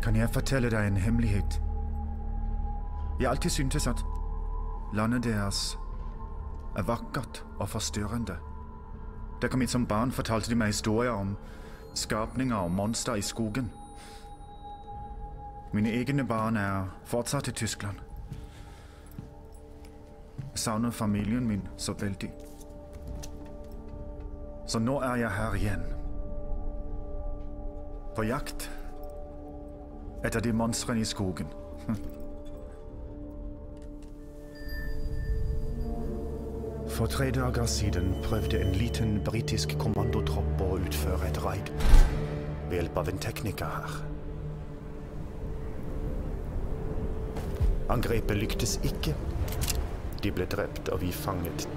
Kan jeg fortelle deg en hemmelighet? Jeg alltid syntes at landet deres er vakkert og forstyrrende. Da jeg kom hit som barn, fortalte de meg historier om skapninger og monster i skogen. Mine egne barn er fortsatt i Tyskland. Jeg savner familien min så veldig. Så nå er jeg her igjen. På jakt etter de monstrene i skogen. For 3 dager siden prøvde en liten britisk kommandotropp å utføre et raid ved hjelp av en tekniker her. Angrepet lyktes ikke. De ble drept, og vi fanget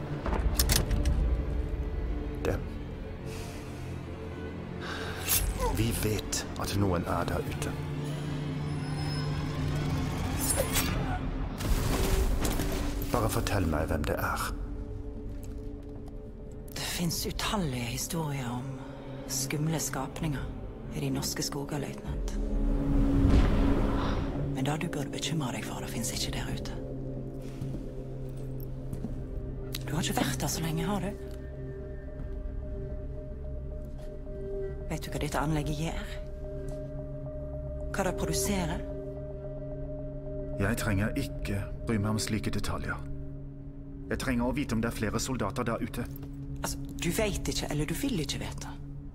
dem. Vi vet at noen er der ute. Bare fortell meg hvem det er. Det finnes utallige historier om skumle skapninger i de norske skoger, løytnant. Men det du burde bekymre deg for, det finnes ikke der ute. Du har ikke vært der så lenge, har du? Vet du hva dette anlegget gjør? Hva det produserer? Jeg trenger ikke bry meg om slike detaljer. Jeg trenger å vite om det er flere soldater der ute. Altså, du vet ikke, eller du vil ikke vite.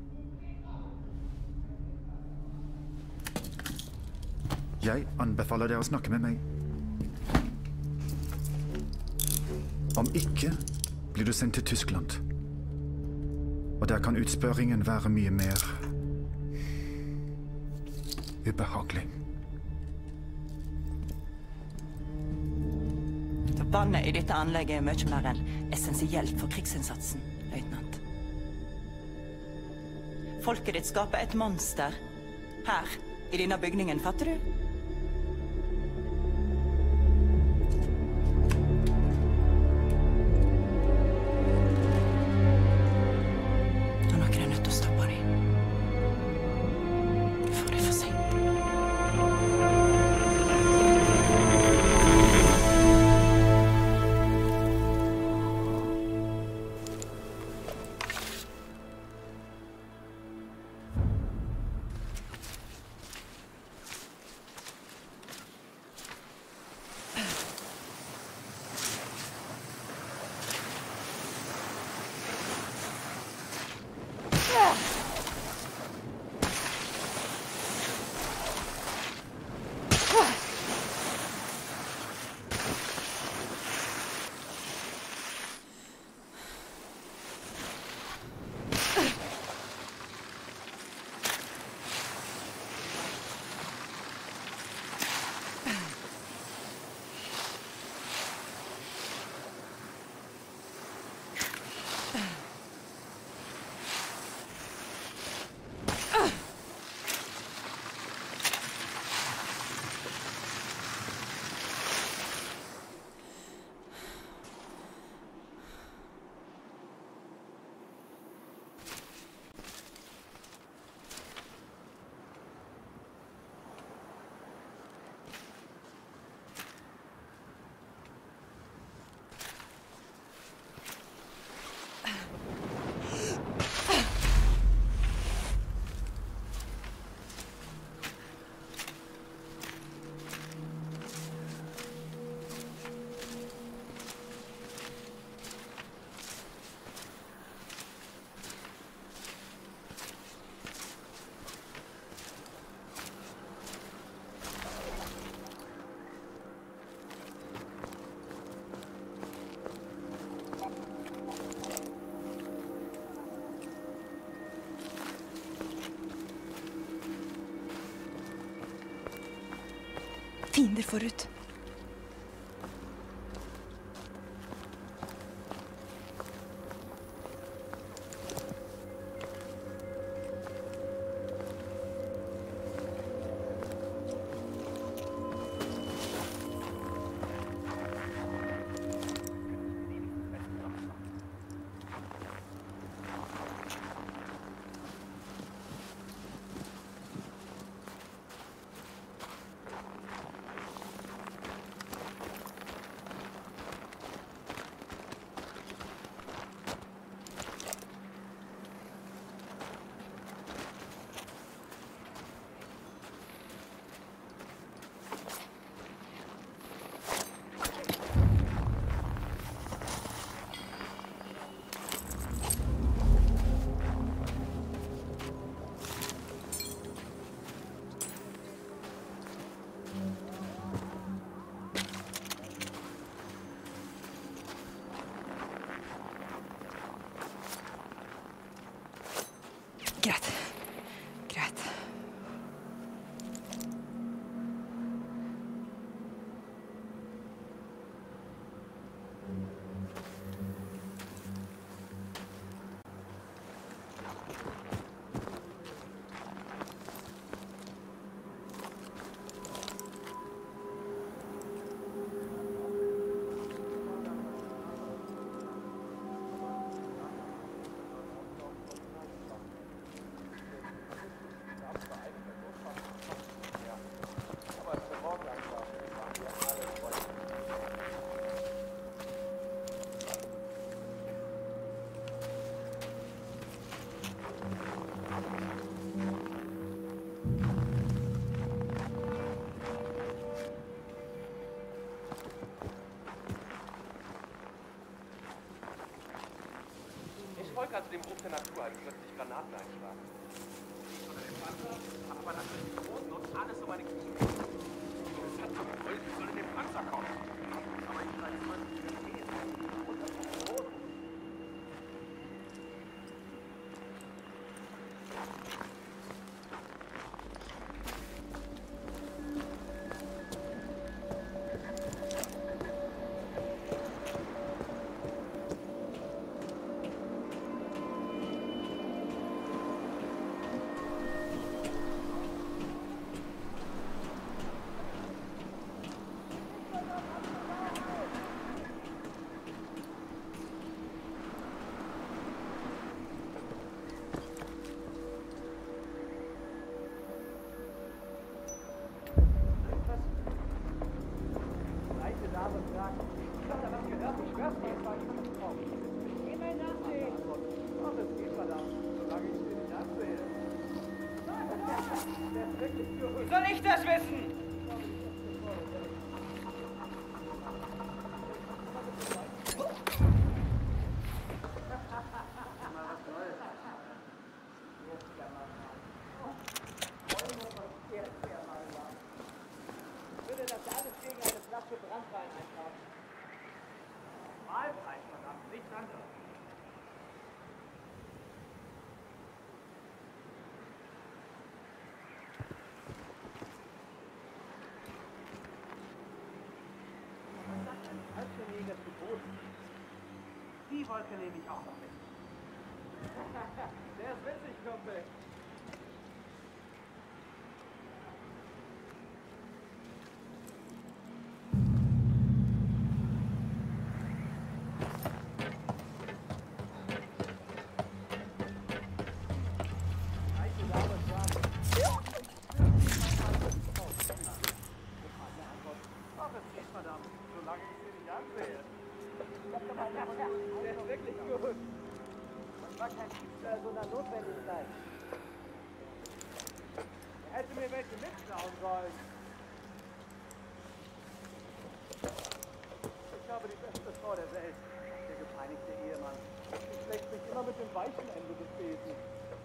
Jeg anbefaler dere å snakke med meg. Om ikke blir du sendt til Tyskland. Og der kan utspørringen være mye mer ubehagelig. Vannet i dette anlegget er mye mer enn essensielt for krigsinnsatsen, løytnant. Folket ditt skaper et monster her, i denne bygningen, fatter du? Da noen er nødt til å stoppe dem. For det er for sent. Fiender forut. Greit. Greit. Also dem Ruf der Natur, also plötzlich Granaten einschlagen. Ich unter dem Panzer, aber dann sind die Großen und alles um meine Knie. Das hat doch gewollt, ich soll in den Panzer kommen. Aber ich weiß immer nicht, wie das geht. Und das ist rot. Wie soll ich das wissen? Würde das alles gegen eine Flasche Brandwein einkaufen? Mahlzeit, verdammt, nichts anderes. Die Wolke nehme ich auch noch mit. Der ist witzig, Kumpel. Ach, es geht, verdammt. Solange ich sie nicht ansehe. Der ist wirklich gut. Das war kein Diebstahl, sondern Notwendigkeit. Er hätte mir welche mitklauen sollen. Ich habe die beste Frau der Welt. Der gepeinigte Ehemann. Sie schlägt mich immer mit dem weichen Ende des Besens.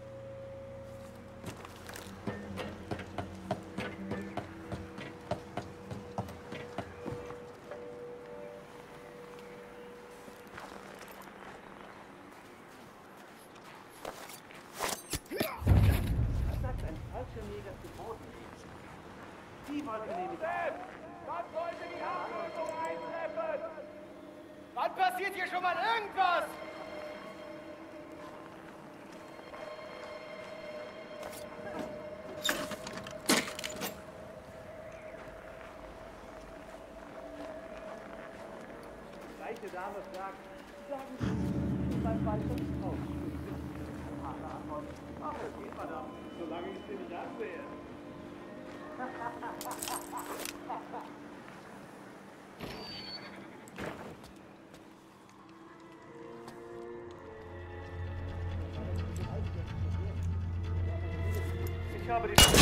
Die Wolke nehme ich an. Wann wollte die Hauptlösung eintreffen? Wann passiert hier schon mal irgendwas? Die reiche Dame fragt, sagen Sie, beim weißen Haus. Ach, es geht, verdammt, solange ich sie nicht ansehe. Ich habe die...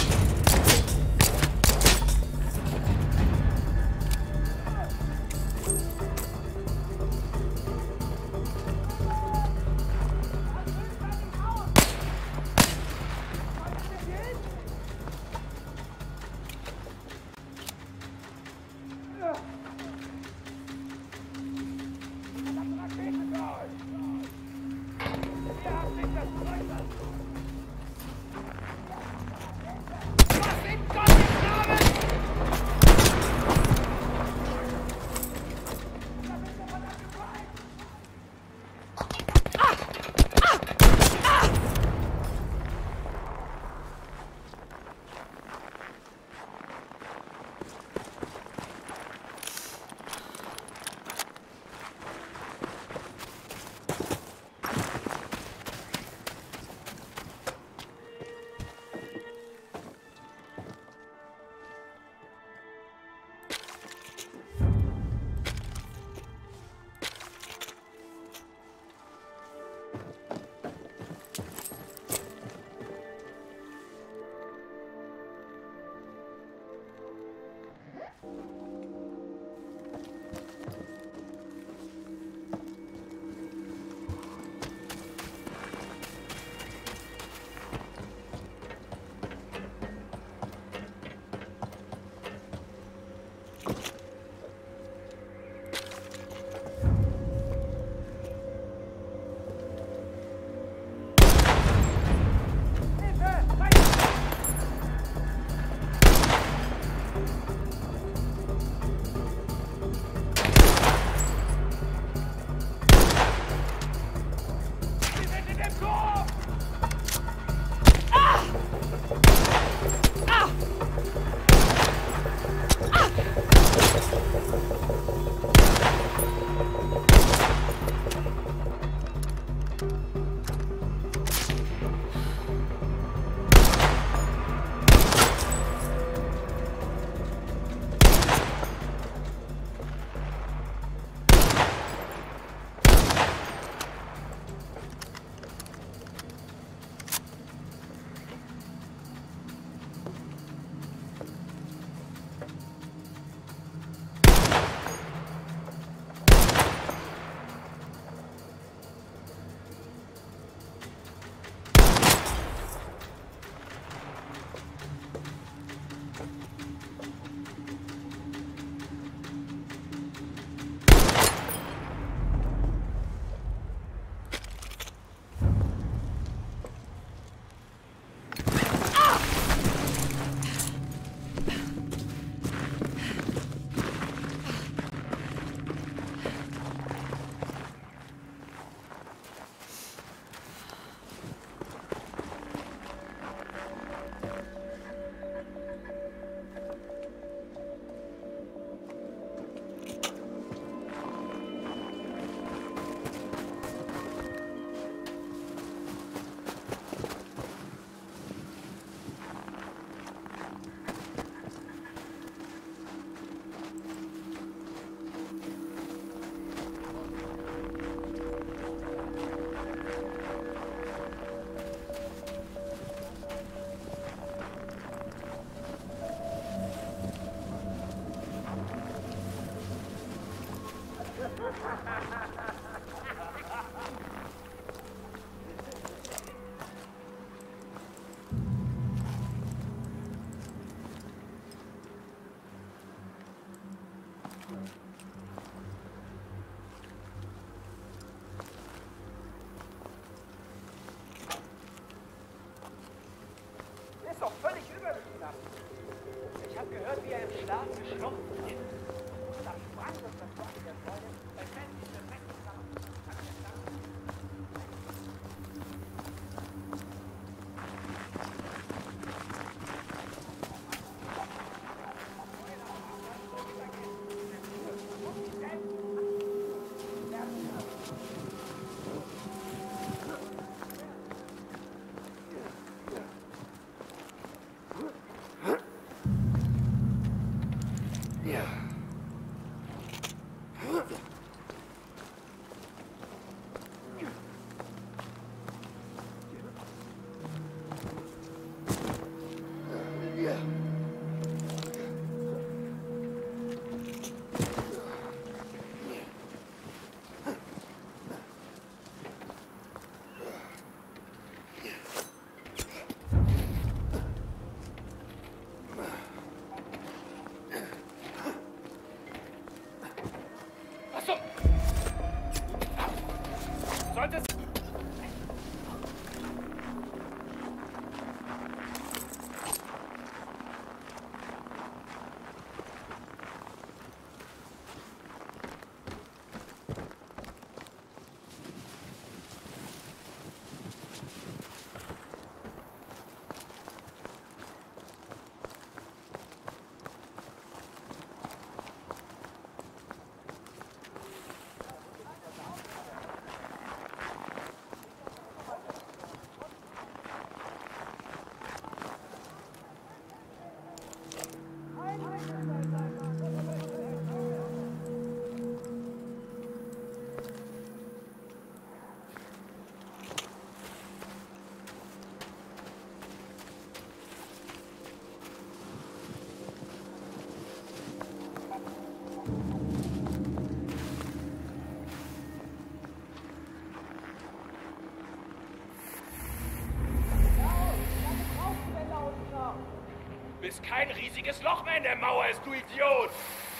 ist kein riesiges Loch mehr in der Mauer, du Idiot!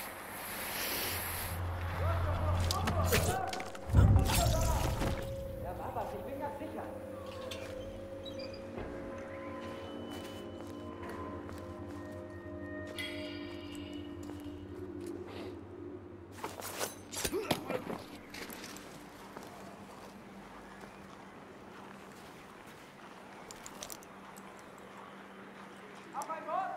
Ja, war was, ich bin ganz sicher. Auf ein Wort!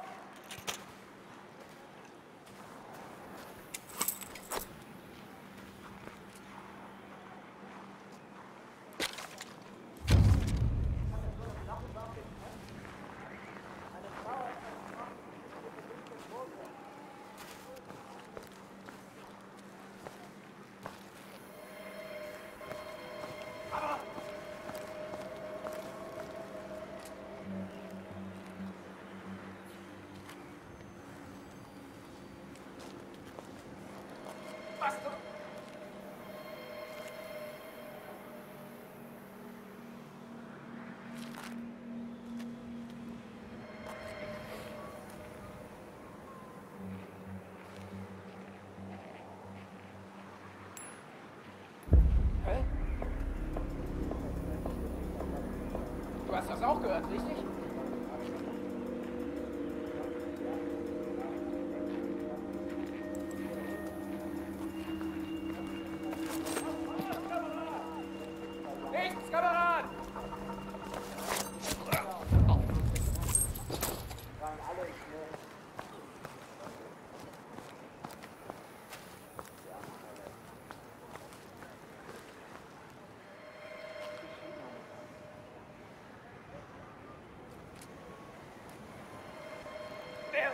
Was du... Hä? Du hast das auch gehört, richtig? Nichts, Kamerad! Der...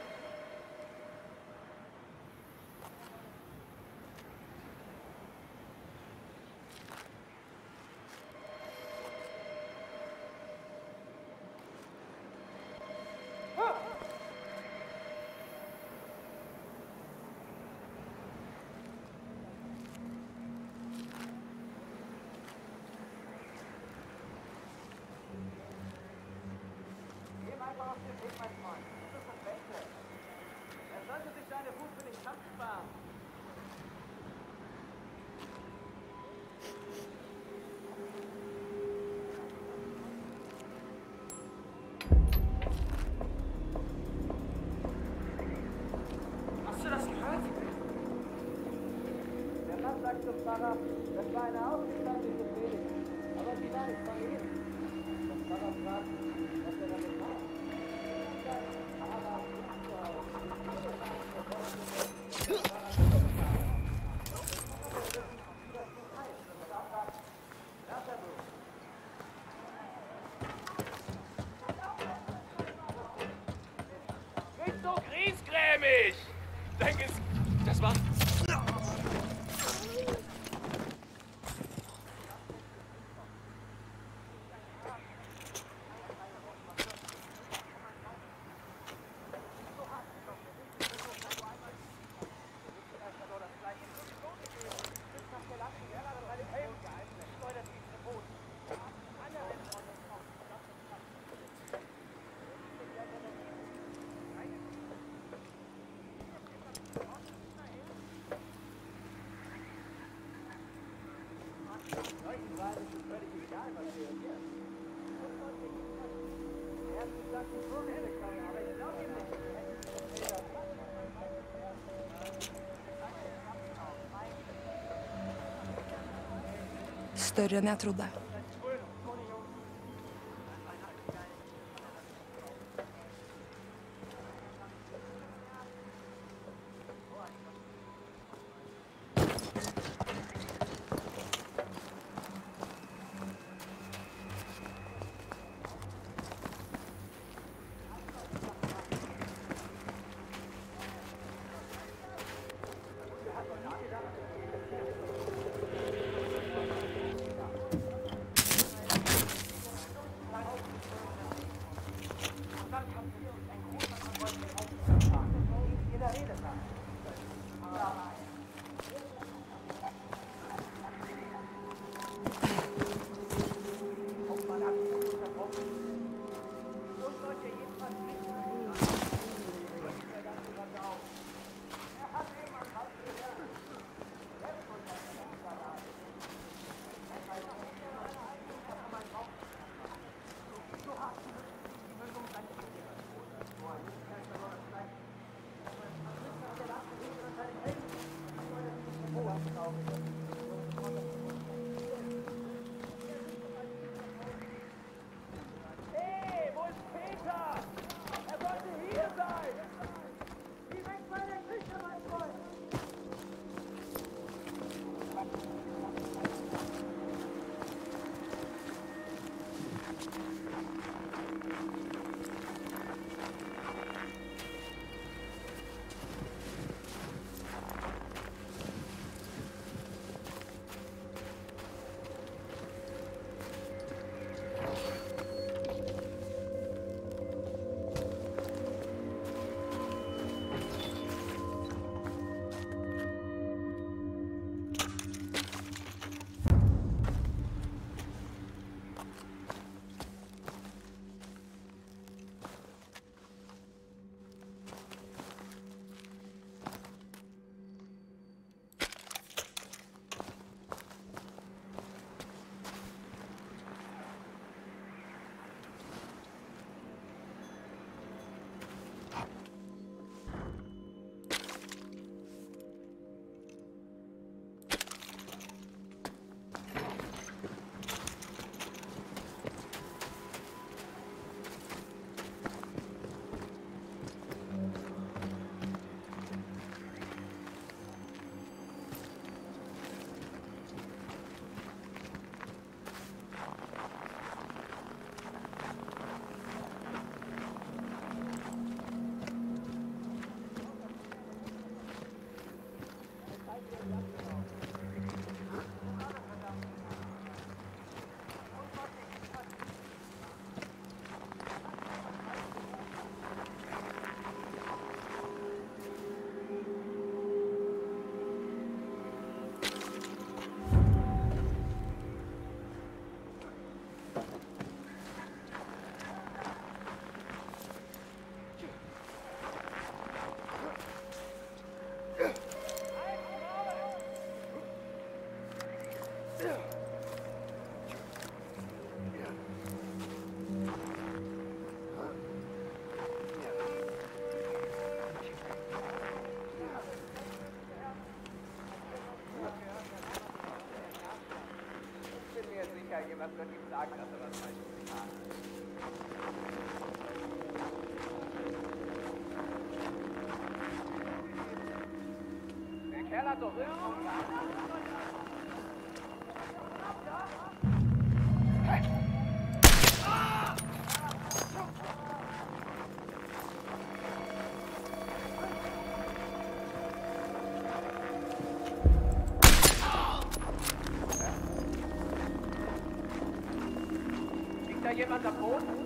Geh einfach auf den Weg, mein Freund. Das ist das Beste. Er sollte sich seine Wut für den Kampf sparen. Hast du das gehört? Der Mann sagt zum Pfarrer, das war eine ausgezeichnete Predigt. Aber sie war nicht von ihm. Der Pfarrer fragt, was er damit macht. Nicht so griesgrämig! Denk es... Das war... Solchen Weinen ist es völlig egal, was reagiert. Er hat gesagt, ich würde kommen, aber ich glaube ihm nicht. Större än jag trodde. könnte ihm sagen, dass er das falsch getan hat. Der Kerl hat doch irgendwo Liegt da jemand am Boden?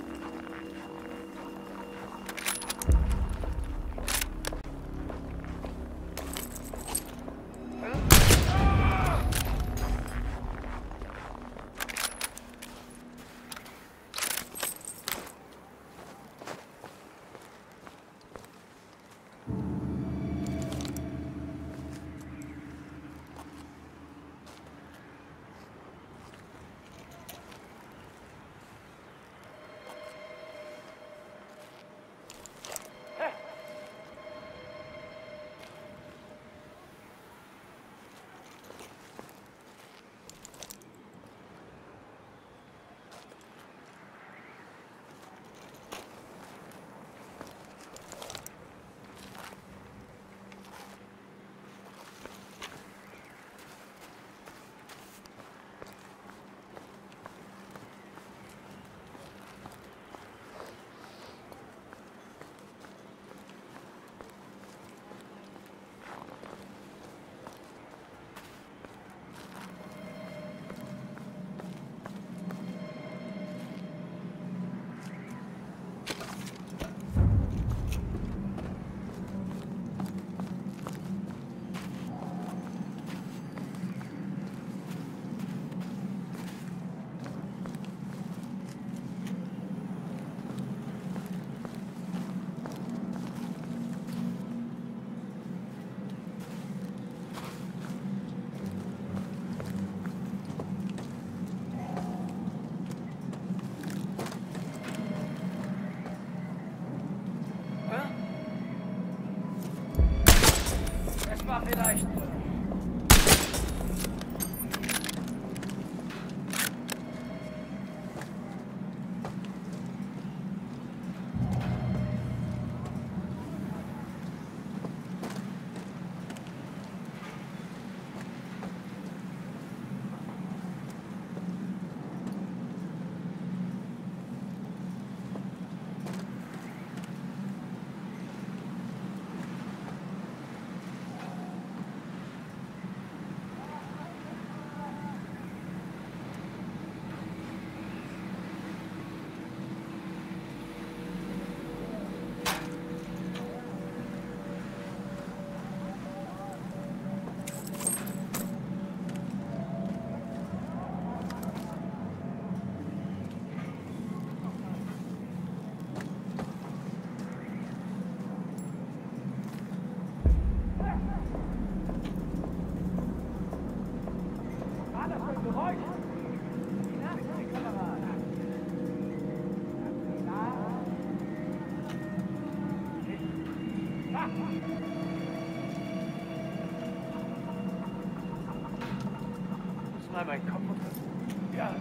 Es war vielleicht... Mal mein Kopf unter. Ja.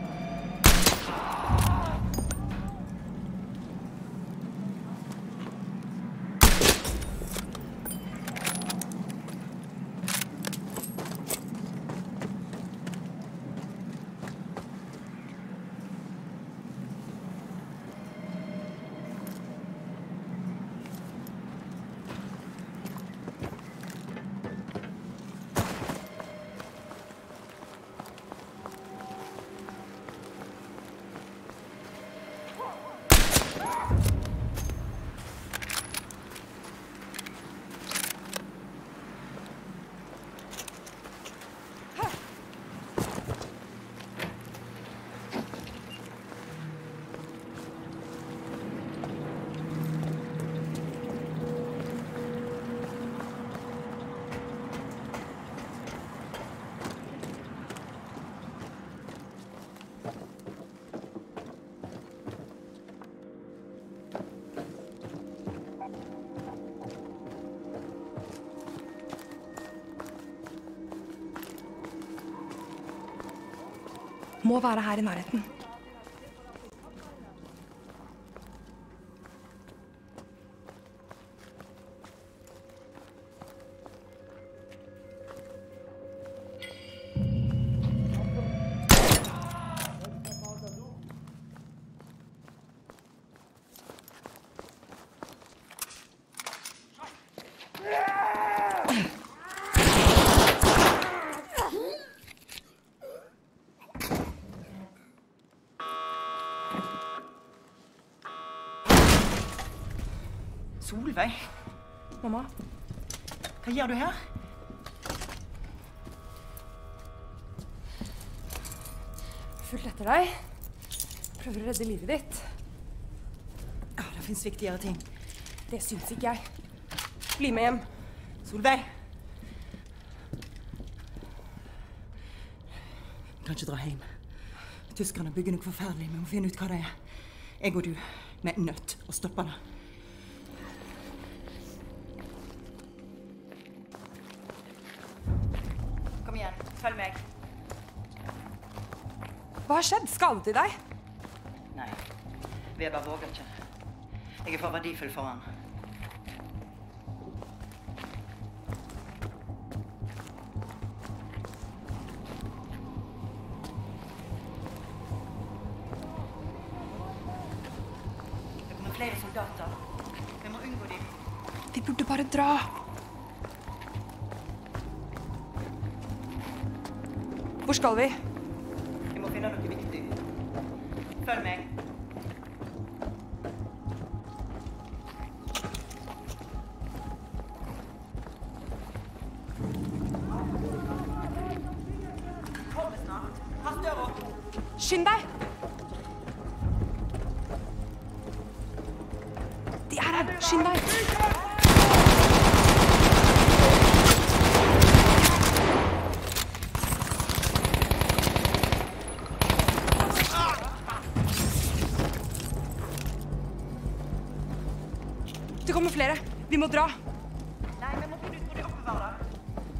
må være her i nærheten. Solveig? Mamma? Hva gjør du her? Fulgt etter deg. Prøver å redde livet ditt. Ja, det finnes viktigere ting. Det syns ikke jeg. Bli med hjem. Solveig! Vi kan ikke dra hjem. Tyskerne bygger noe forferdelig. Vi må finne ut hva det er. Jeg og du, vi er nødt å stoppe det. Kom igjen, følg meg. Hva har skjedd? Skadet de deg? Nei, Weber våger ikke. Jeg er for verdifull for han. Det kommer flere soldater. Vi må unngå dem. Vi burde bare dra. Hvor skal vi? Vi må finne noe viktig. Følg meg. Kom snart. Pass døra. Skynd deg! De er her! Skynd deg! Det kommer flere. Vi må dra. Nei, vi må finne ut hvor de oppbevarer det.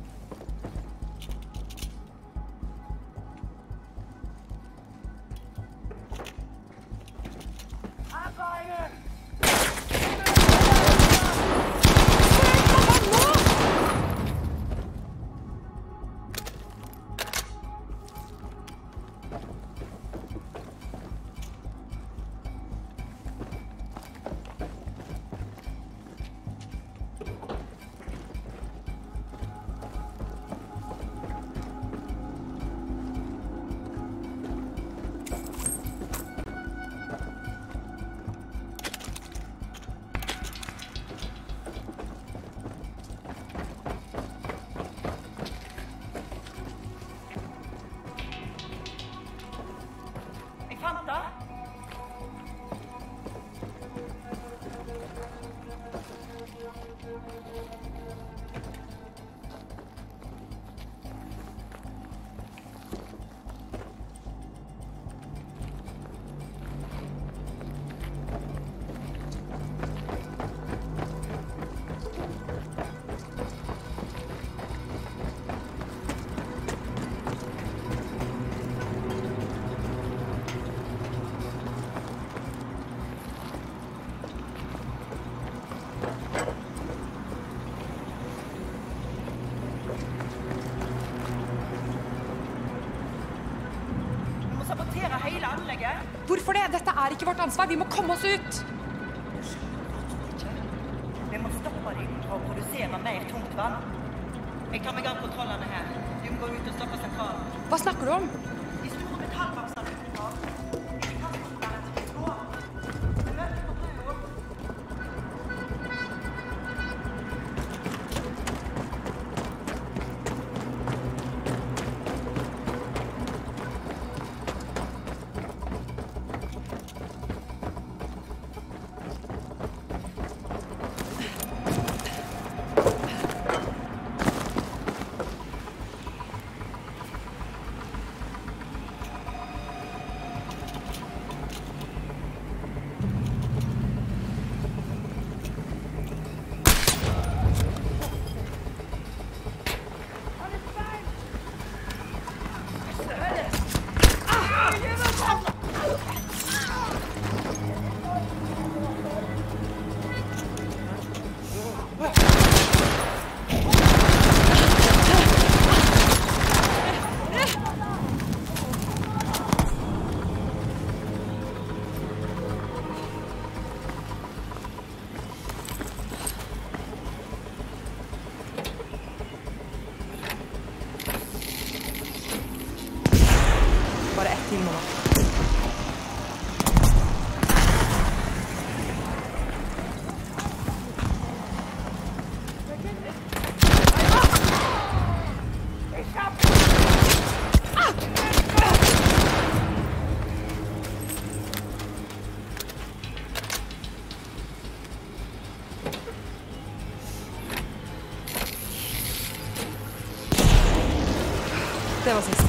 Hvorfor det? Dette er ikke vårt ansvar. Vi må komme oss ut. Vi må stoppe dem fra å produsere mer tungt vann. Jeg tar meg av kontrollene her. Du må gå ut og stoppe sentralen. Hva snakker du om? De store metallboksene utenfor. Ikke kast på den til å gå. Vi møter på brua. det var siste.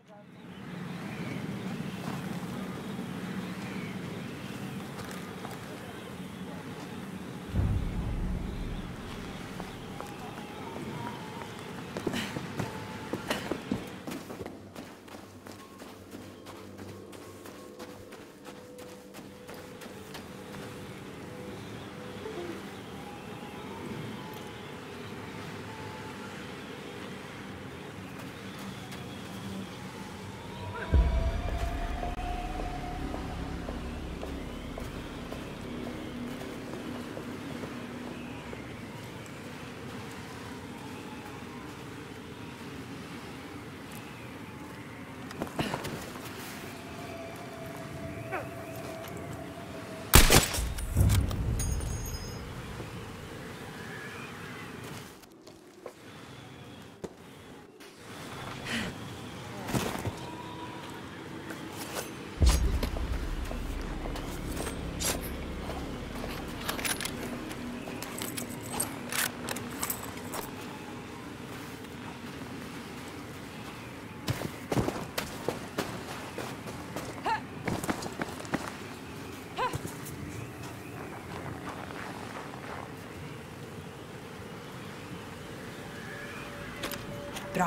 Bra.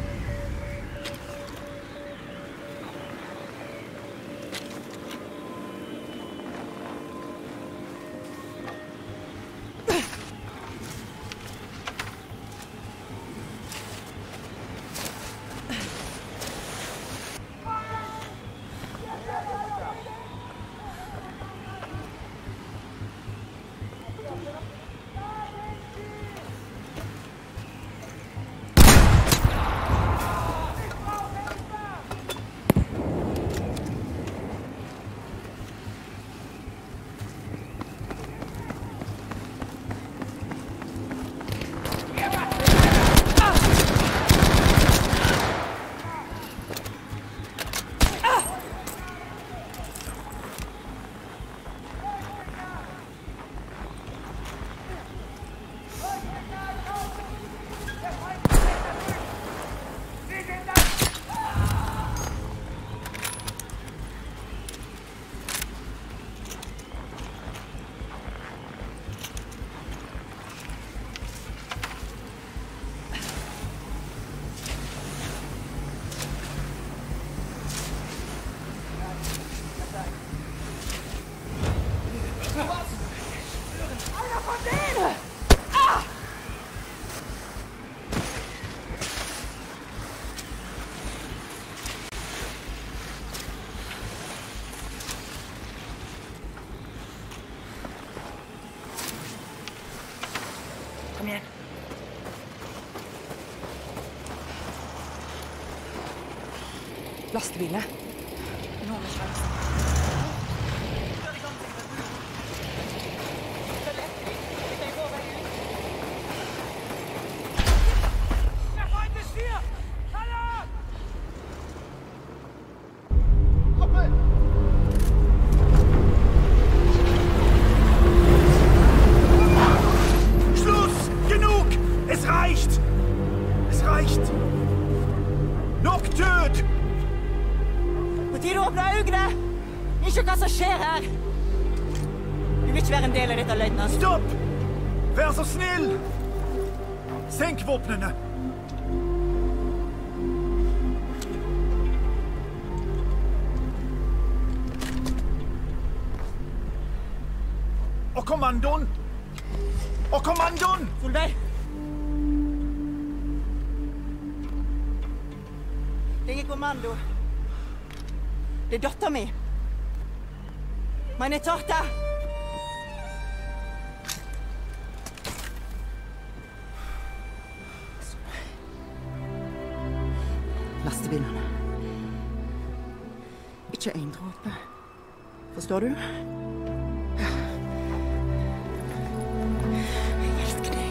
Kom igjen. Lastebiler. Nå må sjansen. Stopp! Vær så snill! Senk våpnene! Og kommandoen! Og kommandoen! Solveig! Det er ingen kommando. Det er datteren min. Meine Tochter! Lastebilene. Ikke en dråpe. Forstår du? Jeg elsker deg.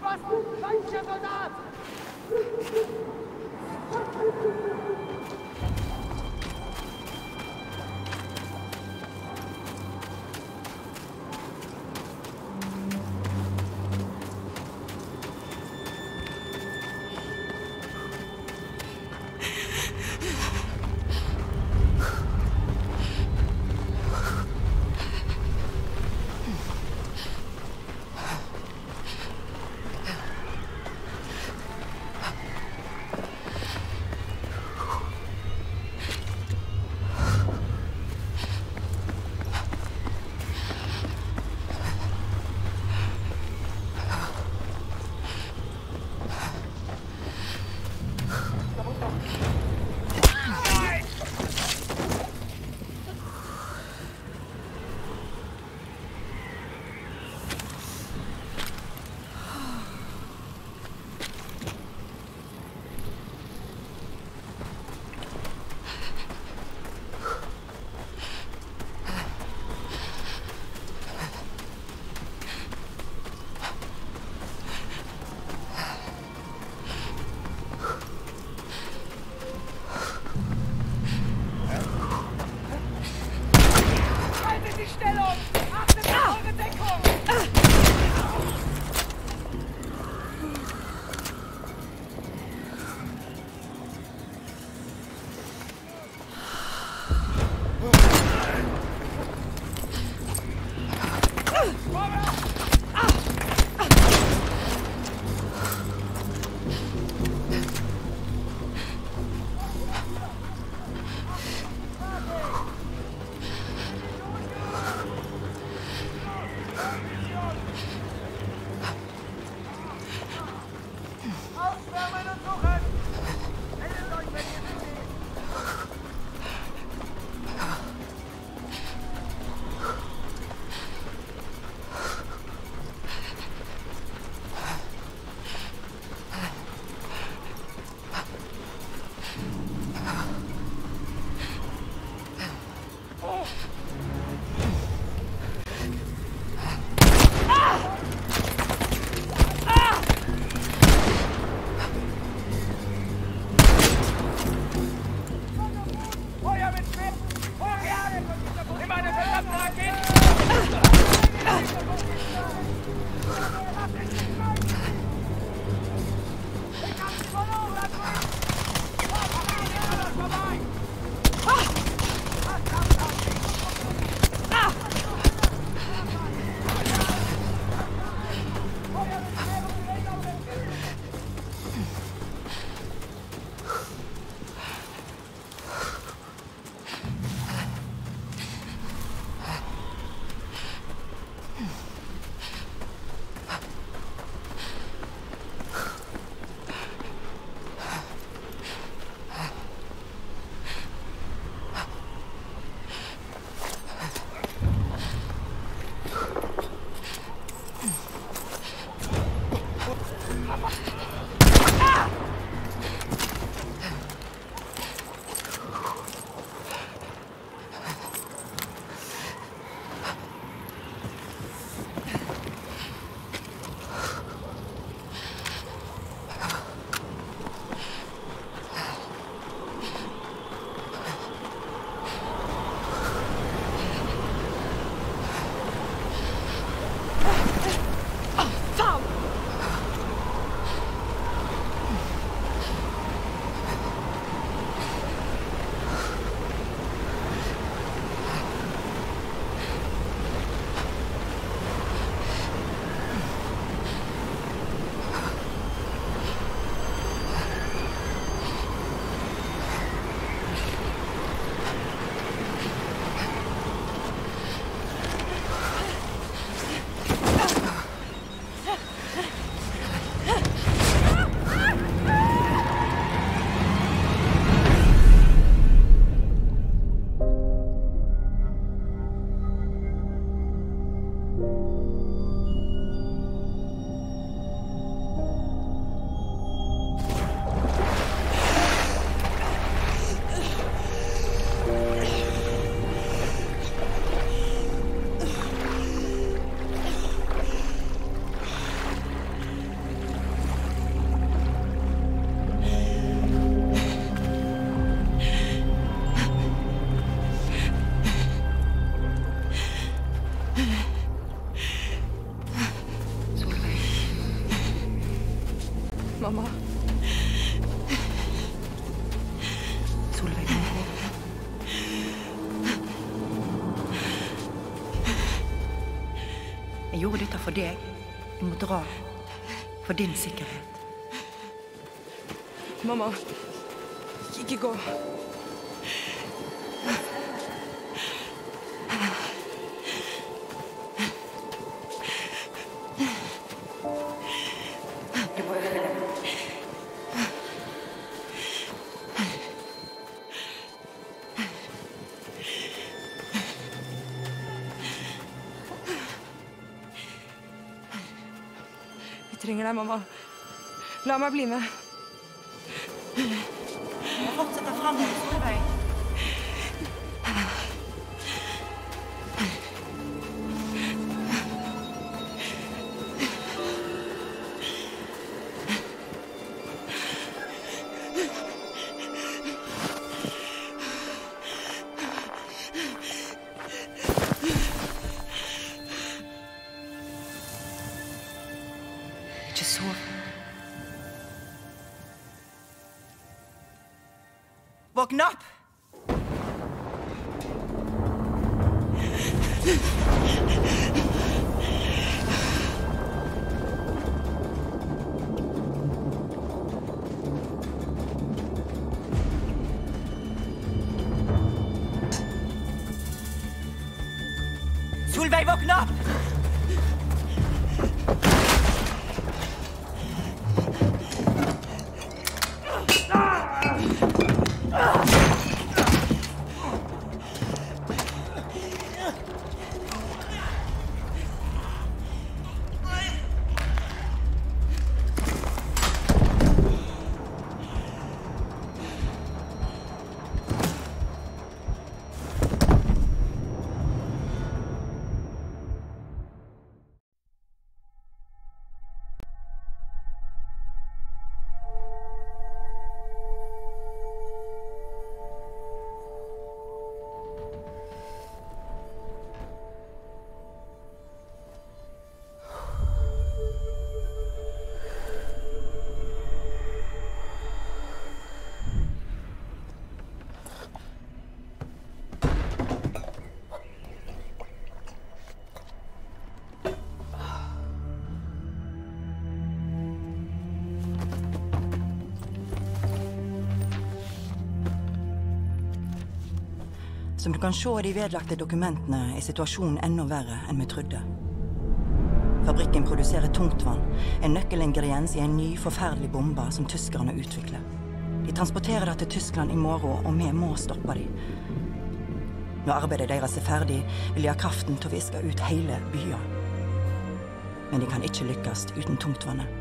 Posten! Feindlicher Soldat! Mamma. Solveig. Jeg gjorde dette for deg. Jeg må dra. For din sikkerhet. Mamma. Ikke gå. Trenger deg, mamma. La meg bli med. Jeg fortsetter fremover, Solveig. Ikke sov. Våkn opp! Solveig, våkn opp! Som du kan se i de vedlagte dokumentene, er situasjonen enda verre enn vi trodde. Fabrikken produserer tungtvann, en nøkkelingrediens i en ny, forferdelig bombe som tyskerne utvikler. De transporterer det til Tyskland i morgen, og vi må stoppe dem. Når arbeidet deres er ferdig, vil de ha kraften til å viske ut hele byen. Men de kan ikke lykkes uten tungtvannet.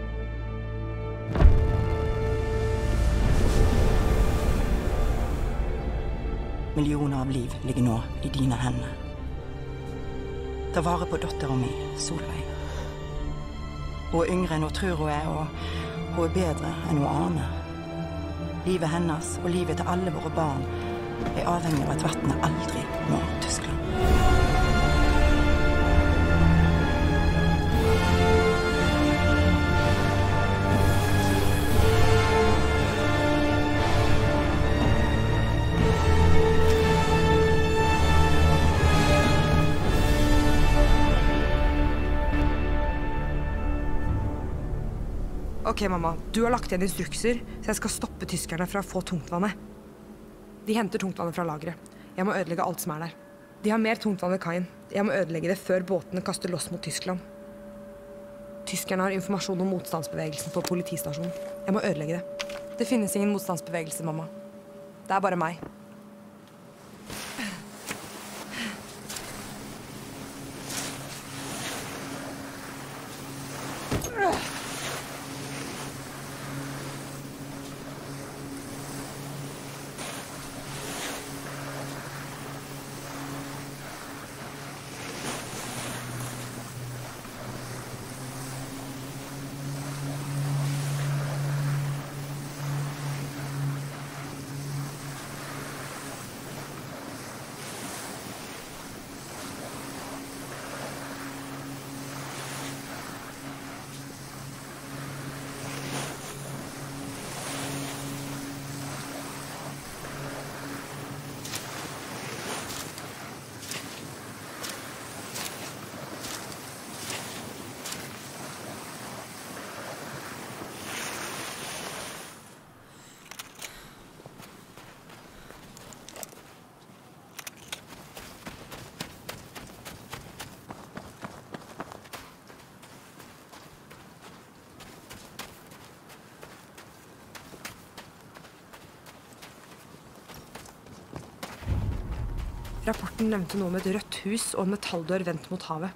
Millioner av liv ligger nå i dine hender. Ta vare på datteren min, Solveig. Hun er yngre enn hun tror hun er, og hun er bedre enn hun aner. Livet hennes og livet til alle våre barn er avhengig av at vannet aldri når Tyskland. Ok, mamma. Du har lagt igjen instrukser, så jeg skal stoppe tyskerne fra å få tungtvannet. De henter tungtvannet fra lageret. Jeg må ødelegge alt som er der. De har mer tungtvann ved kaien. Jeg må ødelegge det før båtene kaster loss mot Tyskland. Tyskerne har informasjon om motstandsbevegelsen på politistasjonen. Jeg må ødelegge det. Det finnes ingen motstandsbevegelse, mamma. Det er bare meg. Rapporten nevnte noe med et rødt hus og en metalldør vendt mot havet.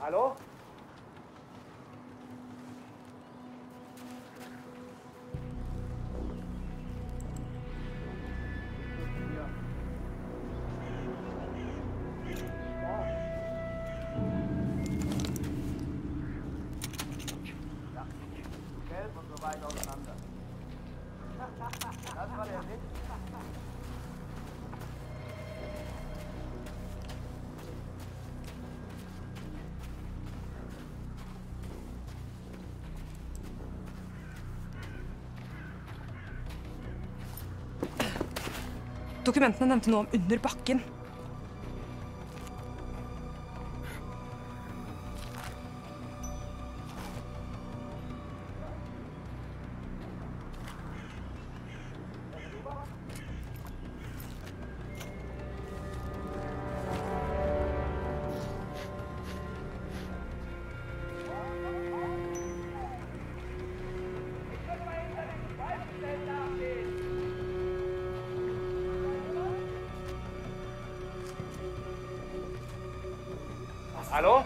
Hallo? Gelb und so weit auseinander. Das war der Witz. Dokumentene nevnte noe om under bakken. Hallo?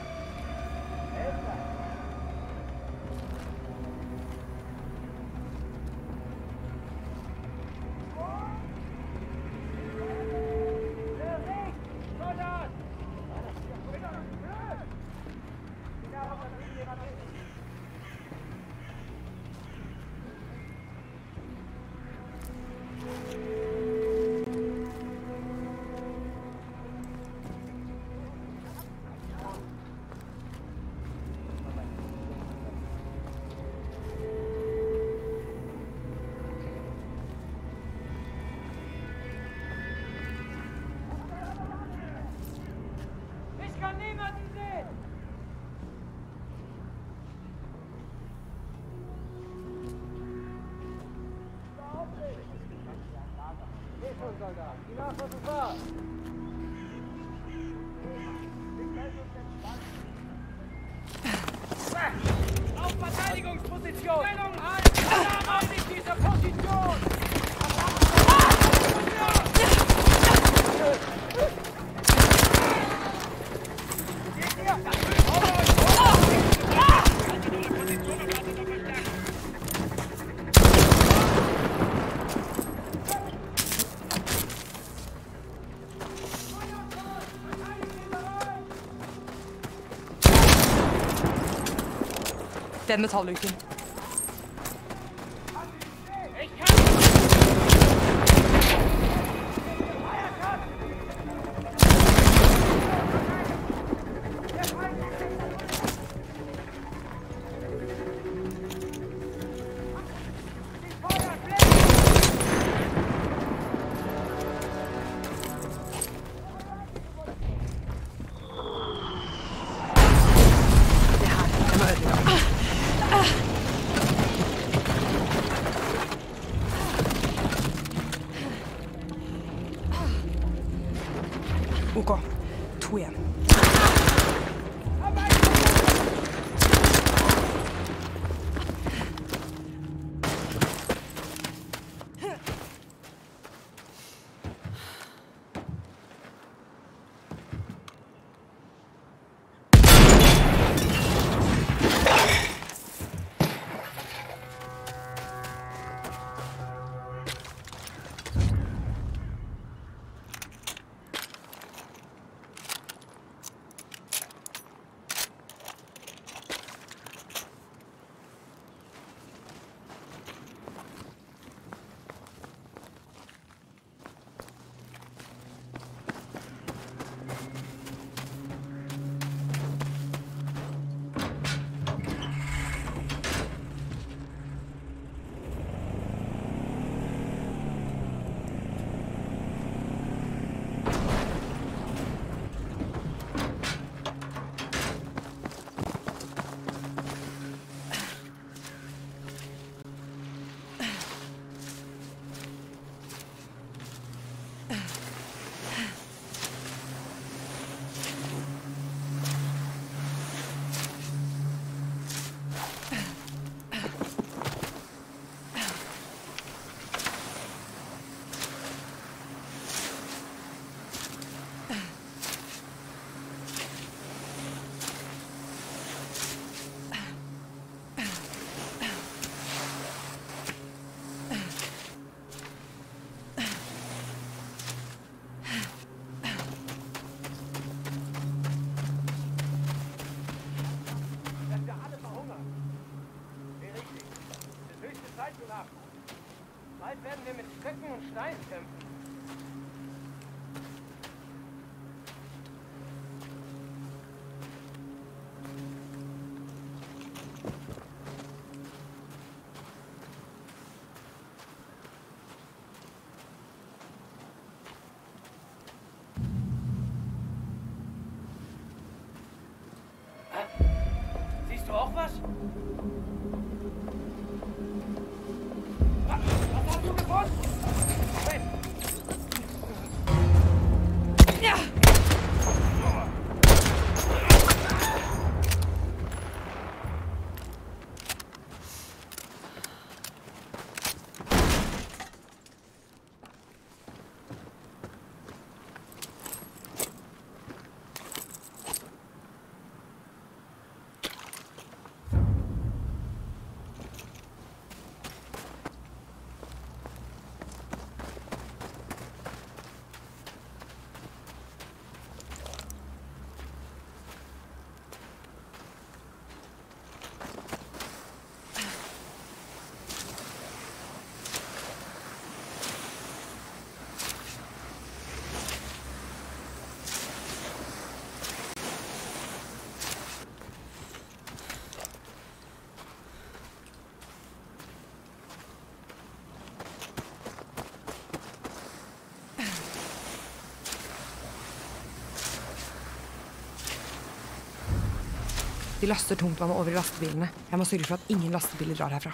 Soldat, die Nachrüstung war. Auf Verteidigungsposition! Stellung halten! Alarm auf in dieser Position! Den metalluken. Det här, jag må överleva. Zeichen nach. Bald werden wir mit Stöcken und Steinen kämpfen. Siehst du auch was? Was hast du gefunden? Moment. Ja! De laster tungtvannet over i lastebilene. Jeg må sørge for at ingen lastebiler drar herfra.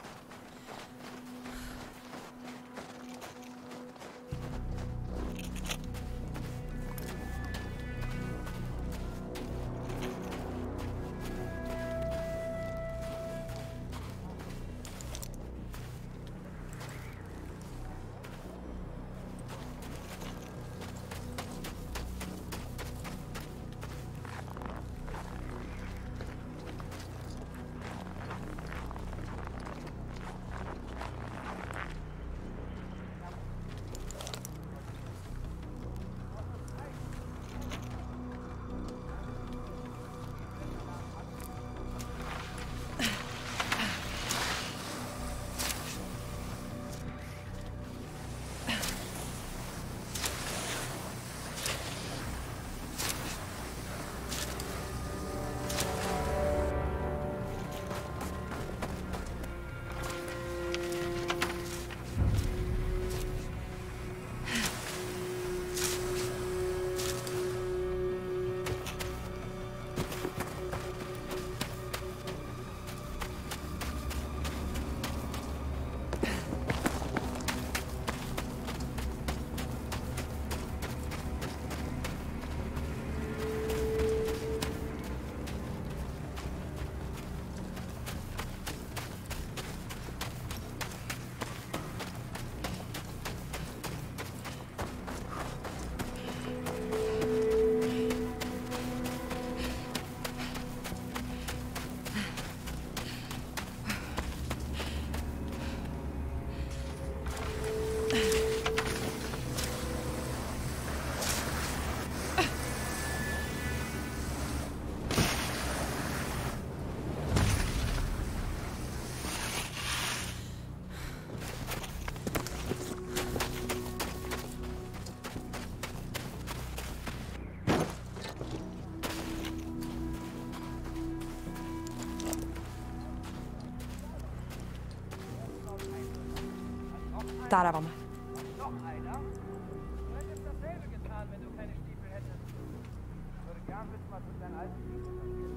Der er vannet. Noch einer? Du hättest dasselbe getan, wenn du keine Stiefel hättest. Ich würde gern wissen, was mit deinen alten Stiefeln passiert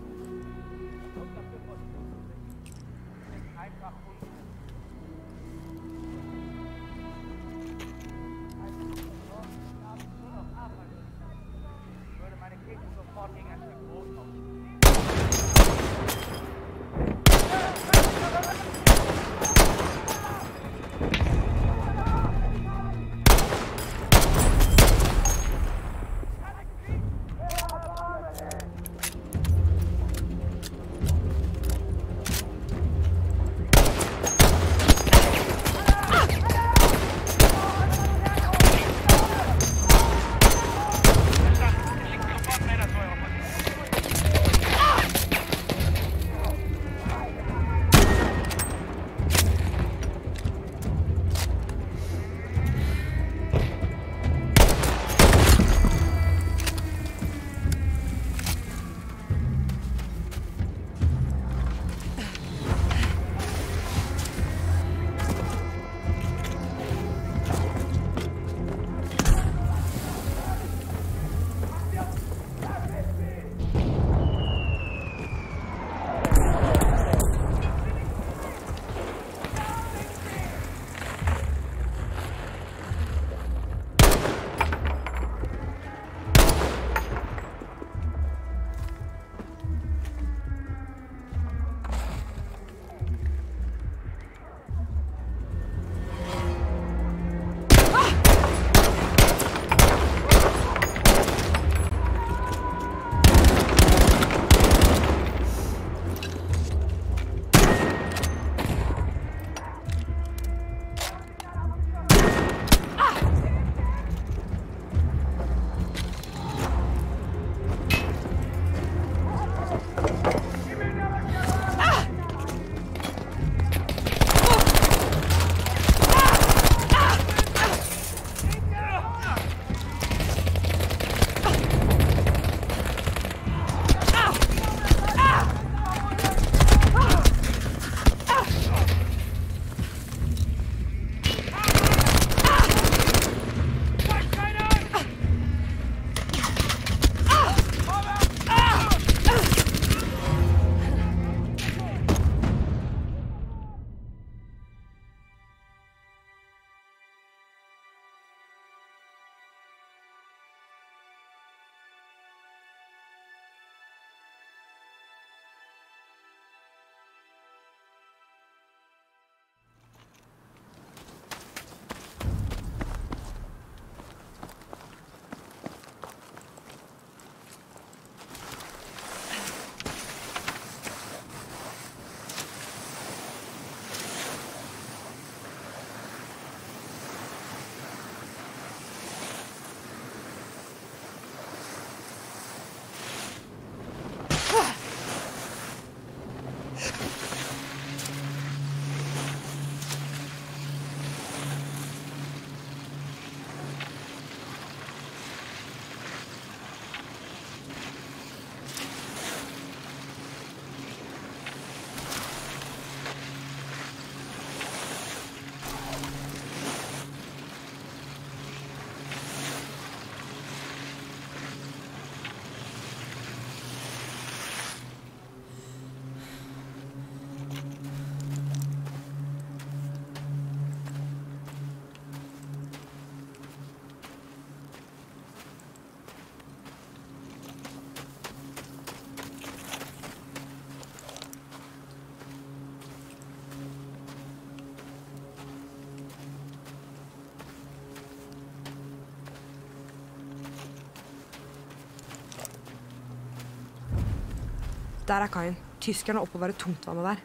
ist. Und dafür musst du nicht. Das ist einfach Unsinn. Nur noch Arbeit. Ich würde meine Kekse sofort gegen ein Stück Brot tauschen. Der er kaien. Tyskerne oppbevarer tungtvannet der.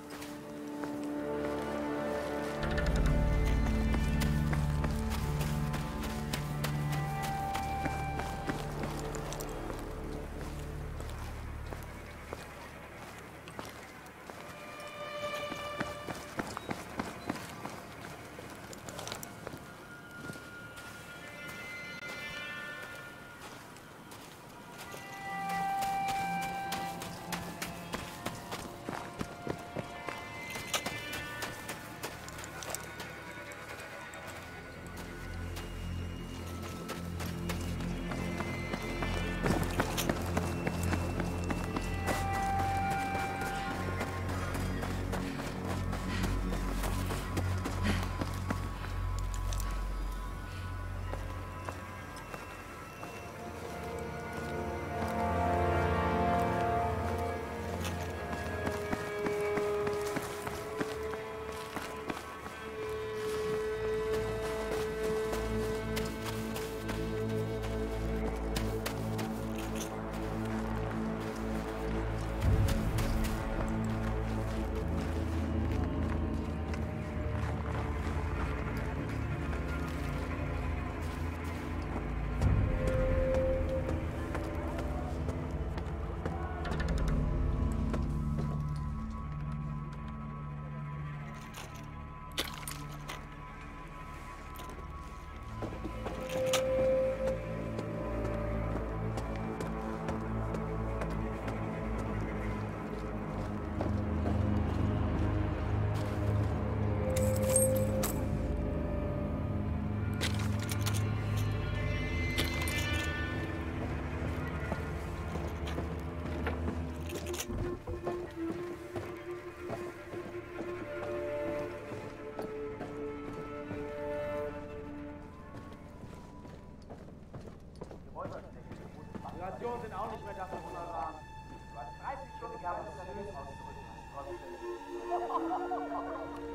Rationen sind auch nicht mehr das, was wir waren. Du hast 30 Stunden gehabt, um das Erlös auszudrücken.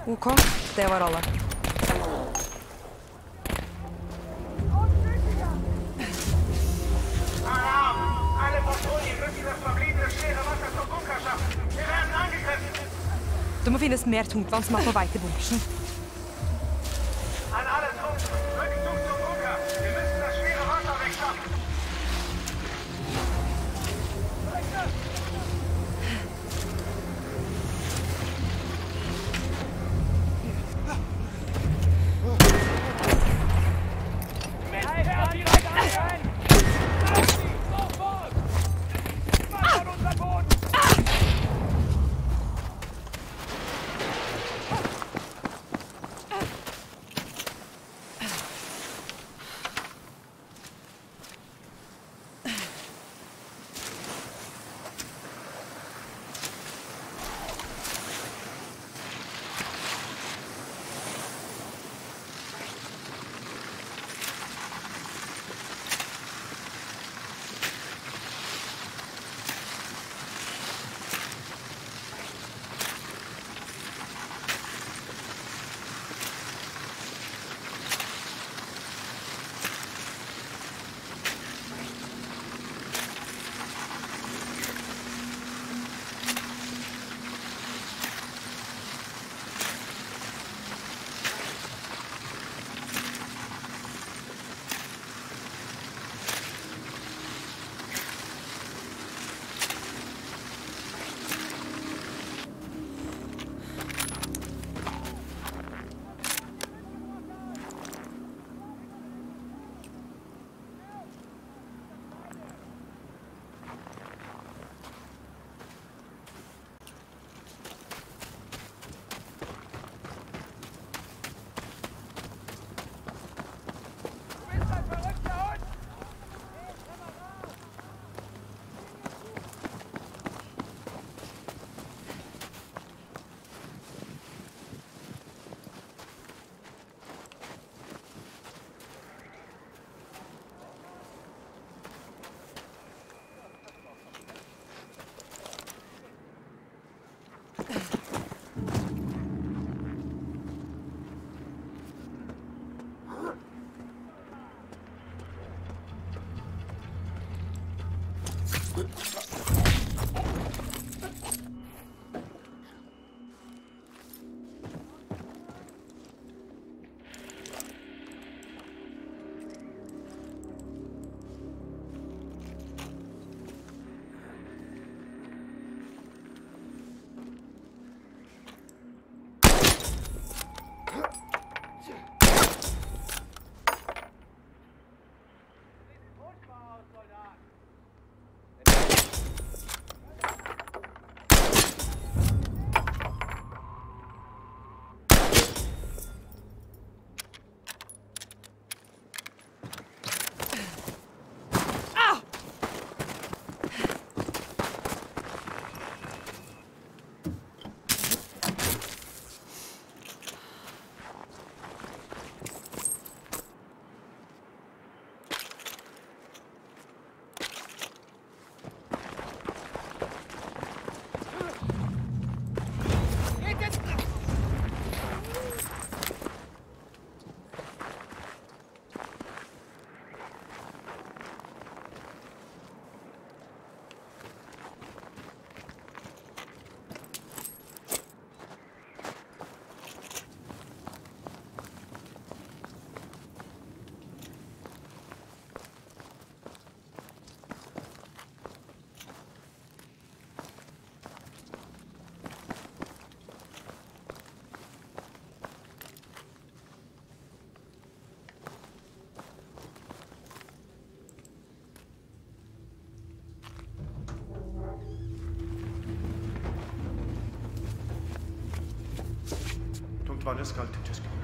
OK, det var alle. Det må finnes mer tungtvann som er på vei til bunkersen. Vannet skal til Tyskland.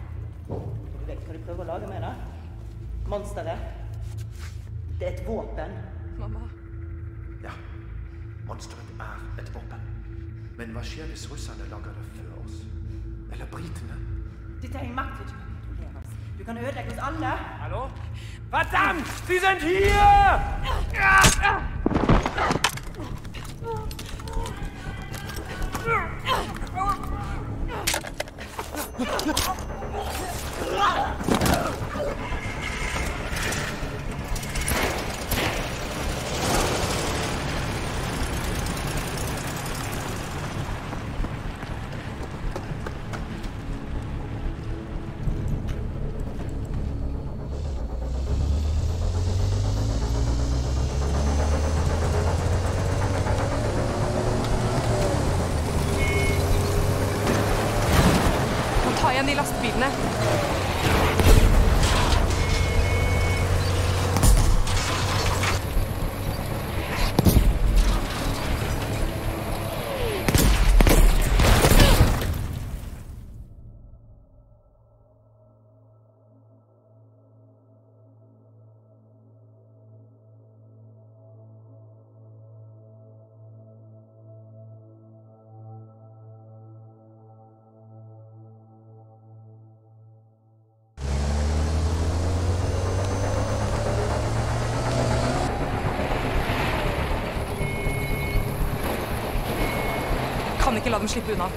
Du vet hva de prøver å lage med det? Monsteret. Det er et våpen. Mamma. Ja, monsteret er et våpen. Men hva skjer hvis russerne lager det før oss? Eller britene? Dette er en makt vi ikke kan kontrollere. Du kan ødelegge oss alle. Hallo? Verdammt! Sie sind hier! igjen i lastebilene. Kan ikke la dem slippe unna.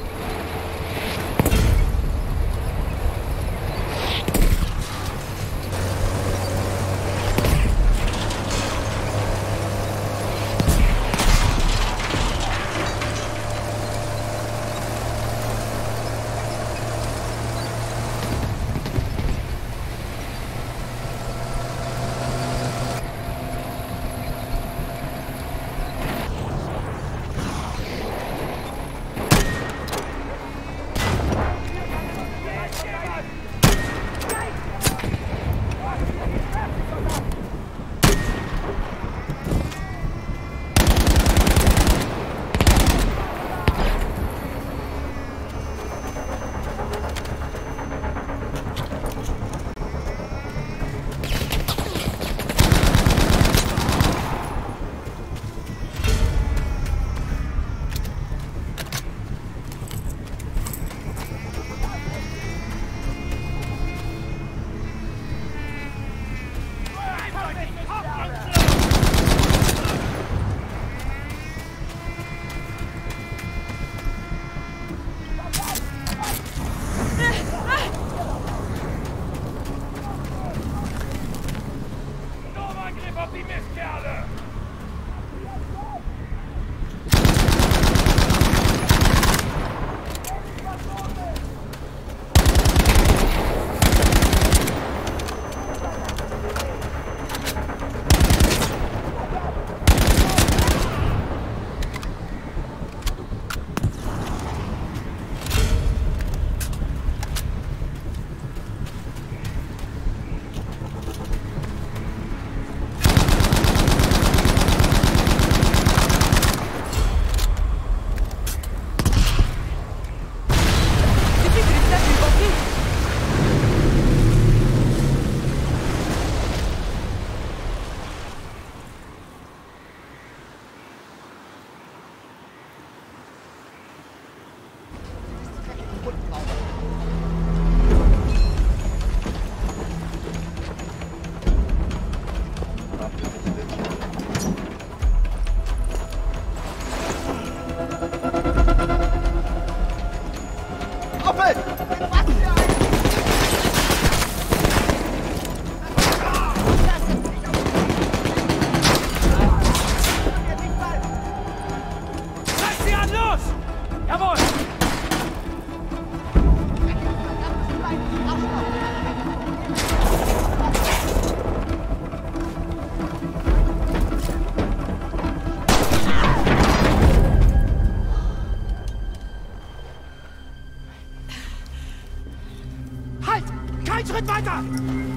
Schritt weiter!